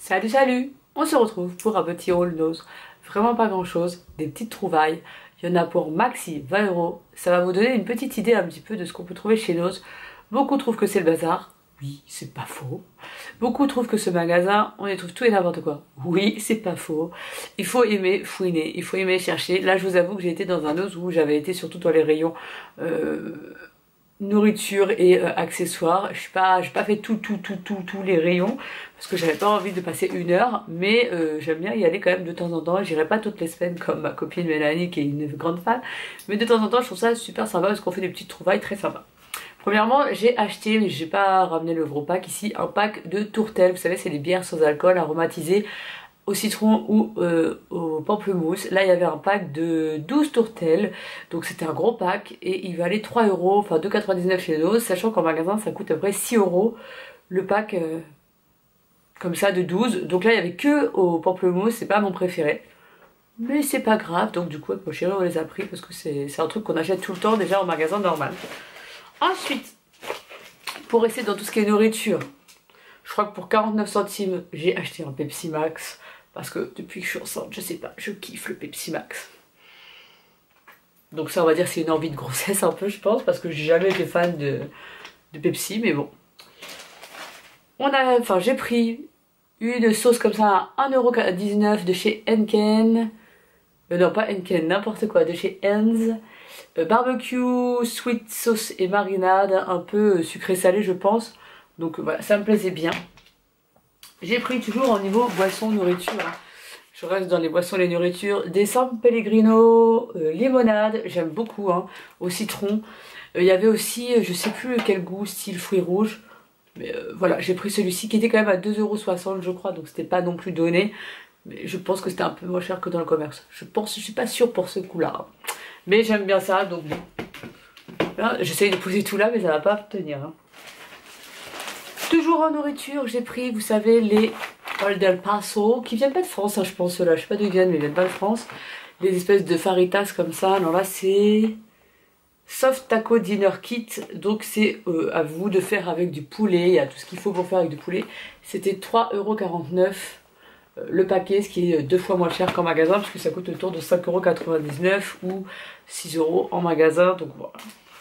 Salut salut, on se retrouve pour un petit haul nose. Vraiment pas grand chose, des petites trouvailles. Il y en a pour maxi 20 €. Ça va vous donner une petite idée un petit peu de ce qu'on peut trouver chez Nose. Beaucoup trouvent que c'est le bazar. Oui, c'est pas faux. Beaucoup trouvent que ce magasin, on y trouve tout et n'importe quoi. Oui, c'est pas faux. Il faut aimer fouiner, il faut aimer chercher. Là, je vous avoue que j'ai été dans un Nose où j'avais été surtout dans les rayons nourriture et accessoires. J'ai pas fait tous les rayons parce que j'avais pas envie de passer une heure, mais j'aime bien y aller quand même de temps en temps. J'irai pas toutes les semaines comme ma copine Mélanie qui est une grande fan, mais de temps en temps je trouve ça super sympa parce qu'on fait des petites trouvailles très sympas. Premièrement, j'ai acheté, mais j'ai pas ramené le gros pack ici, un pack de tourtelles. Vous savez, c'est des bières sans alcool aromatisées au citron ou au pamplemousse. Là il y avait un pack de 12 tourtelles, donc c'était un gros pack et il valait 3 €, enfin 2,99 € chez Nose, sachant qu'en magasin ça coûte à peu près 6 € le pack comme ça de 12. Donc là il y avait que au pamplemousse, c'est pas mon préféré, mais c'est pas grave. Donc du coup avec mon chéri on les a pris parce que c'est un truc qu'on achète tout le temps déjà en magasin normal. Ensuite, pour rester dans tout ce qui est nourriture, je crois que pour 49 centimes j'ai acheté un Pepsi Max. Parce que depuis que je suis enceinte, je sais pas, je kiffe le Pepsi Max. Donc ça on va dire c'est une envie de grossesse un peu je pense, parce que j'ai jamais été fan de Pepsi, mais bon. J'ai pris une sauce comme ça à 1,19 € de chez Henken. Non pas Henken, n'importe quoi, de chez Heinz. Barbecue, sweet sauce et marinade, un peu sucré salé je pense. Donc voilà, ça me plaisait bien. J'ai pris toujours au niveau boisson nourriture, hein. Je reste dans les boissons et les nourritures, des San Pellegrino, limonade, j'aime beaucoup, hein, au citron. Il y avait aussi, je sais plus quel goût, style fruits rouges. Mais voilà, j'ai pris celui-ci qui était quand même à 2,60 € je crois, donc c'était pas non plus donné. Mais je pense que c'était un peu moins cher que dans le commerce. Je suis pas sûre pour ce coup-là, hein. Mais j'aime bien ça, donc bon. J'essaye de poser tout là, mais ça va pas tenir, hein. Toujours en nourriture, j'ai pris, vous savez, les Old El Paso, qui viennent pas de France, hein, je pense, ceux-là. Je sais pas d'où ils viennent, mais ils viennent pas de France. Des espèces de faritas comme ça. Alors là, c'est Soft Taco Dinner Kit. Donc c'est à vous de faire avec du poulet. Il y a tout ce qu'il faut pour faire avec du poulet. C'était 3,49 € le paquet, ce qui est 2 fois moins cher qu'en magasin, parce que ça coûte autour de 5,99 € ou 6 € en magasin. Donc voilà.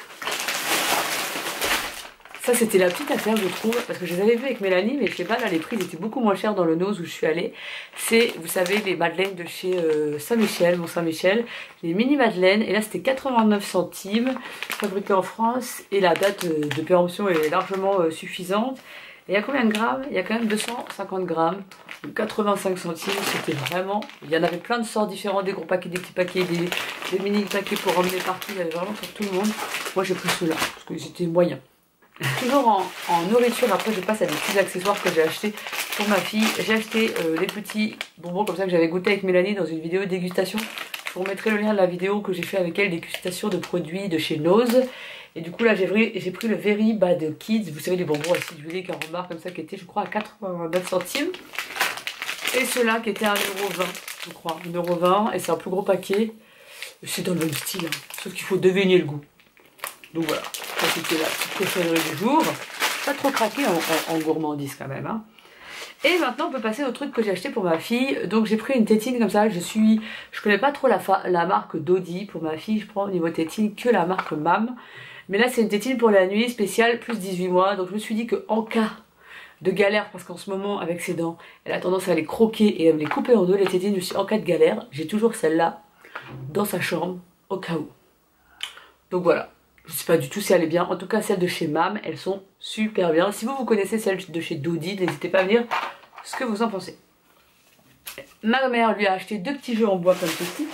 Ça c'était la petite affaire je trouve, parce que je les avais vus avec Mélanie, mais je sais pas, là les prix étaient beaucoup moins chers dans le Nose où je suis allée. C'est, vous savez, les madeleines de chez Saint-Michel, Mont Saint-Michel, les mini madeleines, et là c'était 89 centimes, fabriqué en France, et la date de péremption est largement suffisante. Et il y a combien de grammes? Il y a quand même 250 grammes, 85 centimes, c'était vraiment... Il y en avait plein de sortes différents, des gros paquets, des petits paquets, des mini paquets pour emmener partout, il y avait vraiment pour tout le monde. Moi j'ai pris ceux-là, parce que c'était moyen. Toujours en nourriture, après je passe à des petits accessoires que j'ai acheté pour ma fille. J'ai acheté les petits bonbons comme ça que j'avais goûté avec Mélanie dans une vidéo dégustation. Je vous remettrai le lien de la vidéo que j'ai fait avec elle, dégustation de produits de chez Nose. Et du coup là j'ai pris le Very Bad Kids, vous savez les bonbons acidulés 40 barres comme ça qui étaient je crois à 89 centimes. Et ceux-là qui étaient à 1,20 € je crois, 1,20 € et c'est un plus gros paquet. C'est dans le même style, hein, sauf qu'il faut deviner le goût. Donc voilà, ça c'était la petite cochonnerie du jour. Pas trop craqué en gourmandise quand même, hein. Et maintenant on peut passer au truc que j'ai acheté pour ma fille. Donc j'ai pris une tétine comme ça, je connais pas trop la marque Dodi pour ma fille. Je prends au niveau tétine que la marque Mam. Mais là c'est une tétine pour la nuit spéciale plus 18 mois. Donc je me suis dit que en cas de galère, parce qu'en ce moment avec ses dents elle a tendance à les croquer et à me les couper en deux les tétines, en cas de galère j'ai toujours celle-là dans sa chambre au cas où. Donc voilà. Je sais pas du tout si elle est bien, en tout cas celles de chez Mam, elles sont super bien. Si vous connaissez celles de chez Dodi, n'hésitez pas à me dire ce que vous en pensez. Ma mère lui a acheté 2 petits jeux en bois comme ceci.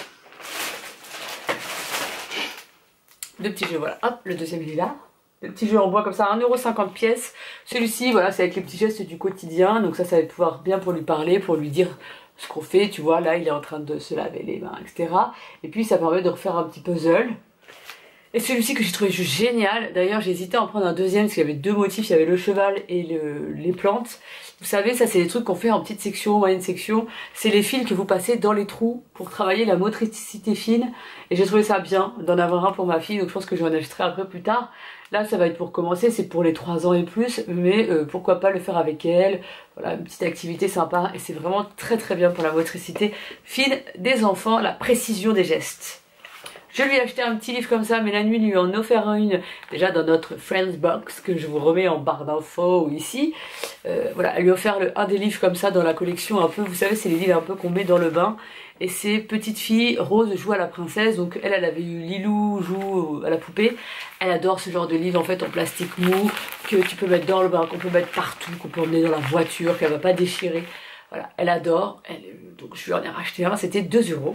2 petits jeux, voilà, hop, le deuxième il est là. 2 petits jeux en bois comme ça, 1,50 € pièce. Celui-ci, voilà, c'est avec les petits gestes du quotidien, donc ça va pouvoir bien pour lui parler, pour lui dire ce qu'on fait, tu vois, là il est en train de se laver les mains, etc. Et puis ça permet de refaire un petit puzzle. Et celui-ci que j'ai trouvé juste génial, d'ailleurs j'ai hésité à en prendre un deuxième parce qu'il y avait deux motifs, il y avait le cheval et les plantes. Vous savez, ça c'est des trucs qu'on fait en petite section, moyenne section, c'est les fils que vous passez dans les trous pour travailler la motricité fine. Et j'ai trouvé ça bien d'en avoir un pour ma fille, donc je pense que j'en achèterai après plus tard. Là ça va être pour commencer, c'est pour les 3 ans et plus, mais pourquoi pas le faire avec elle. Voilà, une petite activité sympa et c'est vraiment très très bien pour la motricité fine des enfants, la précision des gestes. Je lui ai acheté un petit livre comme ça, mais la nuit lui en offert une déjà dans notre Friends Box que je vous remets en barre d'infos ou ici. Voilà, elle lui a offert un des livres comme ça dans la collection un peu, vous savez c'est les livres un peu qu'on met dans le bain. Et c'est Petite fille, Rose joue à la princesse, donc elle avait eu Lilou joue à la poupée. Elle adore ce genre de livre en fait en plastique mou, que tu peux mettre dans le bain, qu'on peut mettre partout, qu'on peut emmener dans la voiture, qu'elle va pas déchirer. Voilà, elle adore, donc je lui en ai racheté un, c'était 2 €.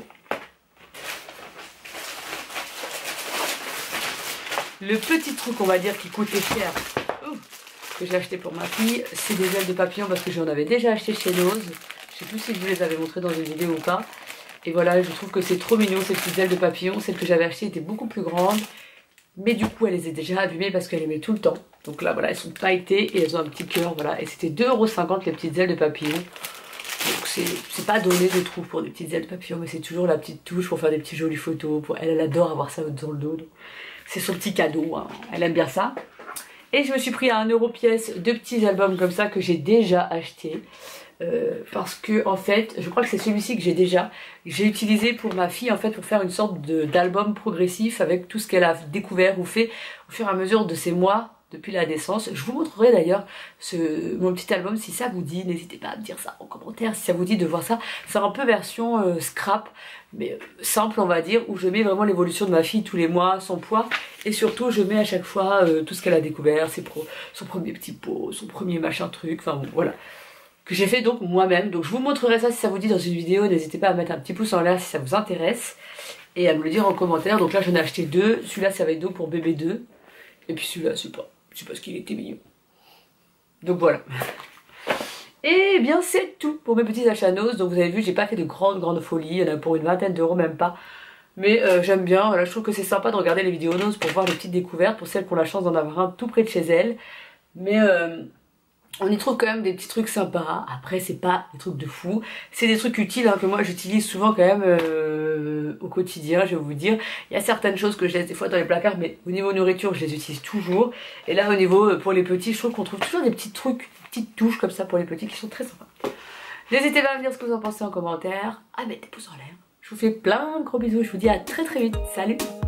Le petit truc on va dire qui coûtait cher, que j'ai acheté pour ma fille, c'est des ailes de papillon parce que j'en avais déjà acheté chez Nose. Je sais plus si je vous les avais montrées dans une vidéo ou pas. Et voilà, je trouve que c'est trop mignon ces petites ailes de papillon. Celle que j'avais achetée était beaucoup plus grande. Mais du coup elle les a déjà abîmées parce qu'elle les met tout le temps. Donc là voilà, elles sont pailletées et elles ont un petit cœur, voilà. Et c'était 2,50 € les petites ailes de papillon. Donc c'est pas donné je trouve pour des petites ailes de papillon, mais c'est toujours la petite touche pour faire des petites jolies photos. Elle adore avoir ça dans le dos. C'est son petit cadeau, hein. Elle aime bien ça. Et je me suis pris à 1 € pièce 2 petits albums comme ça que j'ai déjà achetés. Parce que en fait, je crois que c'est celui-ci que j'ai utilisé pour ma fille en fait pour faire une sorte d'album progressif avec tout ce qu'elle a découvert ou fait au fur et à mesure de ses mois depuis la naissance. Je vous montrerai d'ailleurs mon petit album si ça vous dit, n'hésitez pas à me dire ça en commentaire si ça vous dit de voir ça. C'est un peu version scrap, mais simple on va dire, où je mets vraiment l'évolution de ma fille tous les mois, son poids, et surtout je mets à chaque fois tout ce qu'elle a découvert, son premier petit pot, son premier machin truc, enfin bon, voilà. Que j'ai fait donc moi-même, donc je vous montrerai ça si ça vous dit dans une vidéo, n'hésitez pas à mettre un petit pouce en l'air si ça vous intéresse, et à me le dire en commentaire. Donc là j'en ai acheté 2, celui-là ça va être donc pour bébé 2, et puis celui-là c'est pas, c'est parce qu'il était mignon. Donc voilà. Et bien c'est tout pour mes petits achats Nose. Donc vous avez vu, j'ai pas fait de grandes folies, il y en a pour une vingtaine d'euros même pas. Mais j'aime bien, voilà, je trouve que c'est sympa de regarder les vidéos Nose pour voir les petites découvertes, pour celles qui ont la chance d'en avoir un tout près de chez elles. Mais on y trouve quand même des petits trucs sympas. Après c'est pas des trucs de fou, c'est des trucs utiles hein, que moi j'utilise souvent quand même au quotidien, je vais vous dire. Il y a certaines choses que je laisse des fois dans les placards, mais au niveau nourriture je les utilise toujours. Et là au niveau pour les petits, je trouve qu'on trouve toujours des petits trucs, des petites touches comme ça pour les petits qui sont très sympas. N'hésitez pas à me dire ce que vous en pensez en commentaire, à mettre des pouces en l'air. Je vous fais plein de gros bisous, je vous dis à très vite, salut!